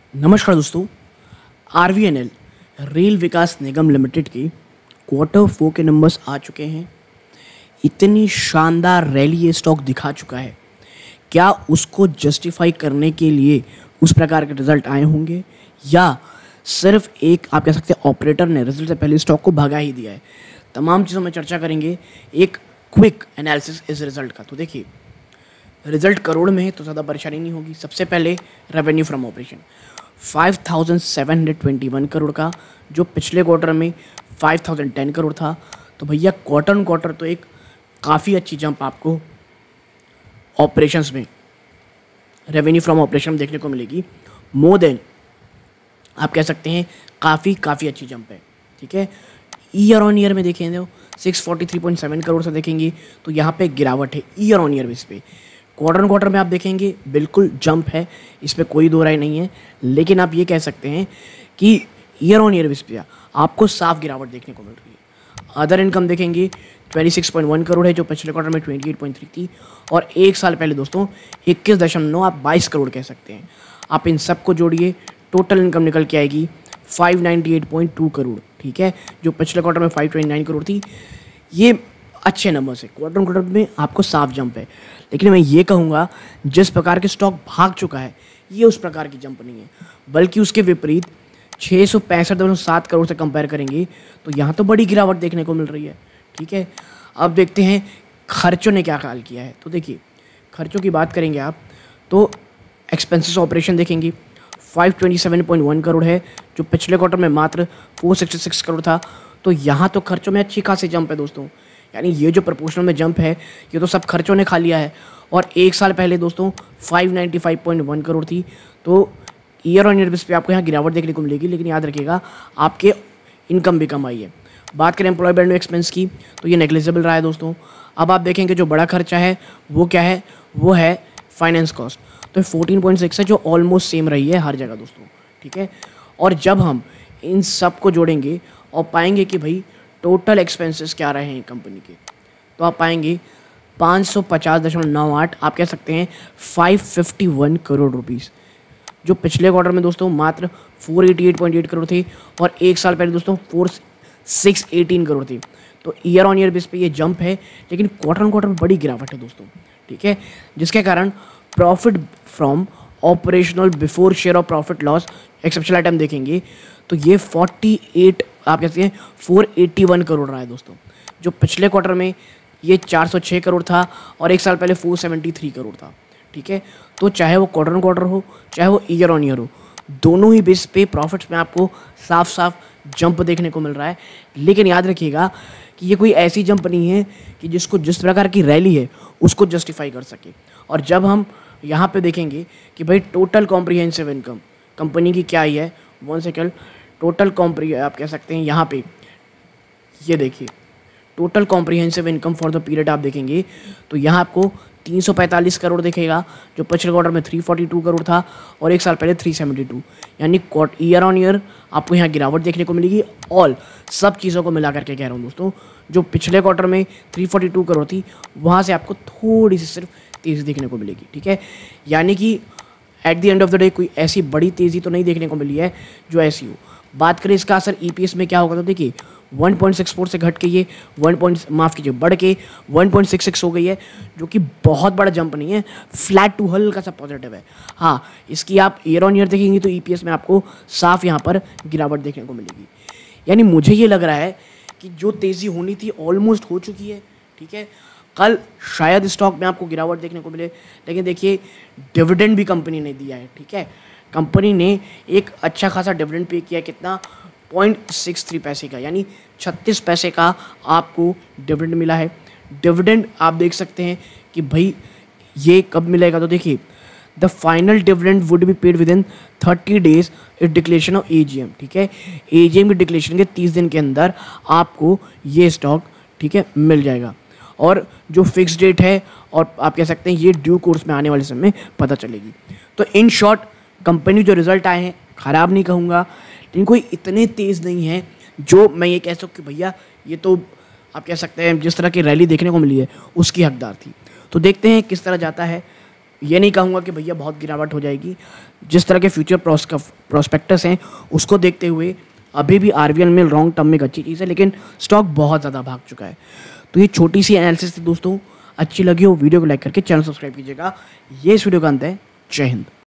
नमस्कार दोस्तों। आरवीएनएल रेल विकास निगम लिमिटेड के Q4 के नंबर्स आ चुके हैं। इतनी शानदार रैली ये स्टॉक दिखा चुका है, क्या उसको जस्टिफाई करने के लिए उस प्रकार के रिजल्ट आए होंगे या सिर्फ एक आप कह सकते हैं ऑपरेटर ने रिजल्ट से पहले स्टॉक को भगा ही दिया है। तमाम चीज़ों में चर्चा करेंगे, एक क्विक एनालिसिस इस रिजल्ट का। तो देखिए, रिजल्ट करोड़ में है तो ज़्यादा परेशानी नहीं होगी। सबसे पहले रेवेन्यू फ्रॉम ऑपरेशन 5721 करोड़ का, जो पिछले क्वार्टर में 5010 करोड़ था। तो भैया क्वार्टर ऑन क्वार्टर तो एक काफ़ी अच्छी जंप आपको ऑपरेशंस में, रेवेन्यू फ्रॉम ऑपरेशन में देखने को मिलेगी। मोर देन आप कह सकते हैं काफ़ी अच्छी जंप है। ठीक है, ईयर ऑन ईयर में देखेंगे तो 643.7 करोड़ से देखेंगे तो यहाँ पे गिरावट है ईयर ऑन ईयर बेस पे। क्वार्टर ऑन क्वार्टर में आप देखेंगे बिल्कुल जंप है, इस पर कोई दो राय नहीं है। लेकिन आप ये कह सकते हैं कि ईयर ऑन ईयर बेस पे आपको साफ गिरावट देखने को मिल रही है। अदर इनकम देखेंगे 26.1 करोड़ है, जो पिछले क्वार्टर में 28.3 थी, और एक साल पहले दोस्तों 21 करोड़ कह सकते हैं। आप इन सब को जोड़िए, टोटल इनकम निकल के आएगी 598.2 करोड़। ठीक है, जो पिछले क्वार्टर में 529 करोड़ थी। ये अच्छे नंबर से क्वार्टर ऑन क्वार्टर में आपको साफ जंप है। लेकिन मैं ये कहूँगा, जिस प्रकार के स्टॉक भाग चुका है ये उस प्रकार की जंप नहीं है, बल्कि उसके विपरीत 665.7 करोड़ से कंपेयर करेंगे तो यहाँ तो बड़ी गिरावट देखने को मिल रही है। ठीक है, अब देखते हैं खर्चों ने क्या हाल किया है। तो देखिए, खर्चों की बात करेंगे आप तो एक्सपेंसेस ऑपरेशन देखेंगे 527.1 करोड़ है, जो पिछले क्वार्टर में मात्र 466 करोड़ था। तो यहाँ तो खर्चों में अच्छी खासी जंप है दोस्तों, यानी ये जो प्रपोर्शनल में जंप है ये तो सब खर्चों ने खा लिया है। और एक साल पहले दोस्तों 595.1 करोड़ थी। तो ईयर ऑन ईयर बेस पे आपको यहाँ गिरावट देखने को मिलेगी, लेकिन याद रखिएगा आपके इनकम भी कम आई है। बात करें एम्प्लॉय बेनिफिट एक्सपेंस की तो ये नेग्लिजिबल रहा है दोस्तों। अब आप देखेंगे जो बड़ा खर्चा है वो क्या है, वो है फाइनेंस कॉस्ट। तो 14.6 है, जो ऑलमोस्ट सेम रही है हर जगह दोस्तों। ठीक है, और जब हम इन सब को जोड़ेंगे और पाएंगे कि भाई टोटल एक्सपेंसेस क्या रहे हैं कंपनी के, तो आप पाएंगे 550.98, आप कह सकते हैं 551 करोड़ रुपीज़, जो पिछले क्वार्टर में दोस्तों मात्र 488.8 करोड़ थे, और एक साल पहले दोस्तों 4618 करोड़ थे। तो ईयर ऑन ईयर बेस पे ये जंप है, लेकिन क्वार्टर ऑन क्वार्टर में बड़ी गिरावट है दोस्तों। ठीक है, जिसके कारण profit from operational before share of profit loss exceptional item देखेंगे तो ये 48 आप कहते हैं 481 करोड़ रहा है दोस्तों, जो पिछले क्वार्टर में ये 406 करोड़ था और एक साल पहले 473 करोड़ था। ठीक है, तो चाहे वो क्वार्टर ऑन क्वार्टर हो चाहे वो ईयर ऑन ईयर हो, दोनों ही बेस पे प्रॉफिट्स में आपको साफ जंप देखने को मिल रहा है। लेकिन याद रखिएगा कि ये कोई ऐसी जंप नहीं है कि जिसको जिस प्रकार की रैली है उसको जस्टिफाई कर सके। और जब हम यहाँ पे देखेंगे कि भाई टोटल कॉम्प्रिहेंसिव इनकम कंपनी की क्या ही है, वन सेकेंड, टोटल आप कह सकते हैं यहाँ पे ये देखिए total comprehensive income for the period आप देखेंगे तो यहाँ आपको 345 करोड़ दिखेगा, जो पिछले क्वार्टर में 342 करोड़ था और एक साल पहले 372, यानी ईयर ऑन ईयर आपको यहाँ गिरावट देखने को मिलेगी। ऑल सब चीज़ों को मिला करके कह रहा हूँ दोस्तों, जो पिछले क्वार्टर में 342 करोड़ थी वहाँ से आपको थोड़ी सी सिर्फ तेज़ी देखने को मिलेगी। ठीक है, यानी कि at the end of the day कोई ऐसी बड़ी तेज़ी तो नहीं देखने को मिली है जो ऐसी हो। बात करें इसका असर ईपीएस में क्या होगा तो देखिए 1.64 से घट के ये बढ़ के 1.66 हो गई है, जो कि बहुत बड़ा जंप नहीं है, फ्लैट टू हल्का सा पॉजिटिव है। हाँ, इसकी आप ईयर ऑन ईयर देखेंगे तो ईपीएस में आपको साफ यहाँ पर गिरावट देखने को मिलेगी। यानी मुझे ये लग रहा है कि जो तेज़ी होनी थी ऑलमोस्ट हो चुकी है। ठीक है, कल शायद स्टॉक में आपको गिरावट देखने को मिले, लेकिन देखिए डिविडेंड भी कंपनी ने दिया है। ठीक है, कंपनी ने एक अच्छा खासा डिविडेंड पे किया, कितना 0.63 पैसे का, यानी 36 पैसे का आपको डिविडेंड मिला है। डिविडेंड आप देख सकते हैं कि भाई ये कब मिलेगा तो देखिए the final dividend would be paid within 30 days it declaration of AGM. ठीक है, एजीएम की डिक्लेरेशन के 30 दिन के अंदर आपको ये स्टॉक ठीक है मिल जाएगा, और जो फिक्स डेट है और आप कह सकते हैं ये ड्यू कोर्स में आने वाले समय में पता चलेगी। तो इन शॉर्ट कंपनी जो रिजल्ट आए हैं ख़राब नहीं कहूँगा, लेकिन कोई इतने तेज़ नहीं है जो मैं ये कह सकूँ कि भैया ये तो आप कह सकते हैं जिस तरह की रैली देखने को मिली है उसकी हकदार थी। तो देखते हैं किस तरह जाता है ये नहीं कहूँगा कि भैया बहुत गिरावट हो जाएगी। जिस तरह के फ्यूचर प्रोस्पेक्टस हैं उसको देखते हुए अभी भी आरवीएल में लॉन्ग टर्म में एक अच्छी चीज़ है, लेकिन स्टॉक बहुत ज़्यादा भाग चुका है। तो ये छोटी सी एनालिसिस थी दोस्तों, अच्छी लगी हो वीडियो को लाइक करके चैनल सब्सक्राइब कीजिएगा। ये इस वीडियो का अंत है। जय हिंद।